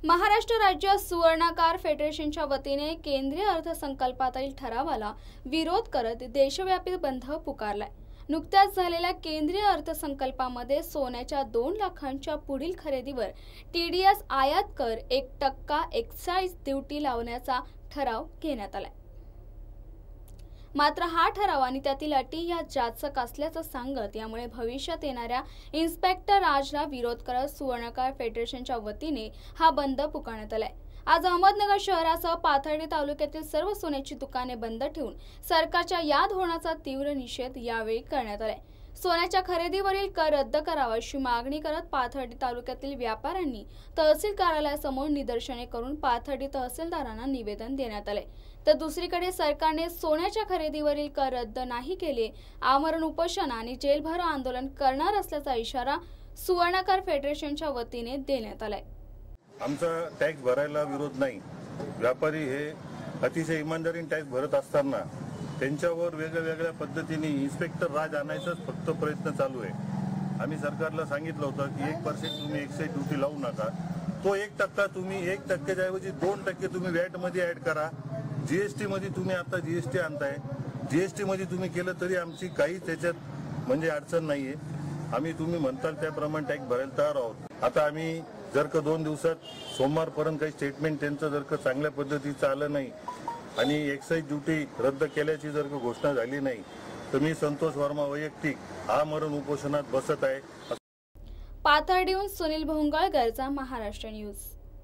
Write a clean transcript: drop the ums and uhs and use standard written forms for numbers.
महाराष्ट्र राज्य सुवर्णकार फेडरेशनच्या वतीने केंद्रीय अर्थसंकल्पातील ठरावाला विरोध करत देशव्यापी बंद पुकारलाय। नुकत्याच झालेल्या केंद्रीय अर्थसंकल्पामध्ये सोन्याच्या 2 लाखांच्या पुढील खरेदीवर TDS आयात कर 1% एक्साइज ड्युटी लावण्याचा ठराव घेण्यात आलाय। मात्र हा ठराव आणि त्यातील अटी या जाचक असल्याचं सांगत यामुळे भविष्यात येणाऱ्या इन्स्पेक्टर राजला विरोध करत सुवर्णकार फेडरेशनच्या वतीने हा बंद पुकारण्यात आलाय। आज अहमदनगर शहरासह पाथर्डी तालुक्यातील सर्व सोन्याची दुकाने बंद ठेवून सरकारच्या या धोरणाचा तीव्र निषेध यावेळी करण्यात आलाय। सोन्याच्या खरेदीवरील कर रद्द करावा अशी मागणी करत पाथर्डी तालुक्यातील व्यापाऱ्यांनी तहसील कार्यालयासमोर निदर्शने करून पाथर्डी तहसीलदारांना निवेदन देण्यात आले। तर दुसरीकडे सरकारने सोन्याच्या खरेदीवरील कर रद्द नाही केले आमरण उपोषण आणि जेलभरो आंदोलन करणार असल्याचा इशारा सुवर्णकार फेडरेशनच्या वतीने देण्यात आलाय। आमचा टॅक्स भरायला विरोध नाही। व्यापारी हे अतिशय इमानदारीने टॅक्स भरत असताना त्यांच्यावर वेगवेगळ्या पद्धतीने इन्स्पेक्टर राज आणायचाच फक्त प्रयत्न चालू आहे। आम्ही सरकारला सांगितलं होतं की 1% तुम्ही एक्साइज ड्युटी लावू नका, तो 1% तुम्ही 1% ऐवजी 2% तुम्ही वॅट मध्ये ऍड करा। जीएसटी मध्ये तुम्ही आता जीएसटी आणताय, जीएसटी मध्ये तुम्ही केलं तरी आमची काही त्याच्यात म्हणजे अडचण नाहीये। आम्ही तुम्ही म्हणताल त्याप्रमाणे टॅक्स भरायला तयार आहोत। आता आम्ही जर का 2 दिवसात सोमवारपर्यंत काही स्टेटमेंट त्यांचं जर का चांगल्या पद्धतीचं आलं नाही आणि एक्साइज ड्युटी रद्द केल्याची जर का घोषणा झाली नाही तर मी संतोष वर्मा वैयक्तिक आमरण उपोषणात बसत आहे। पाथर्डीहून सुनील भोंगळगरचा महाराष्ट्र न्यूज।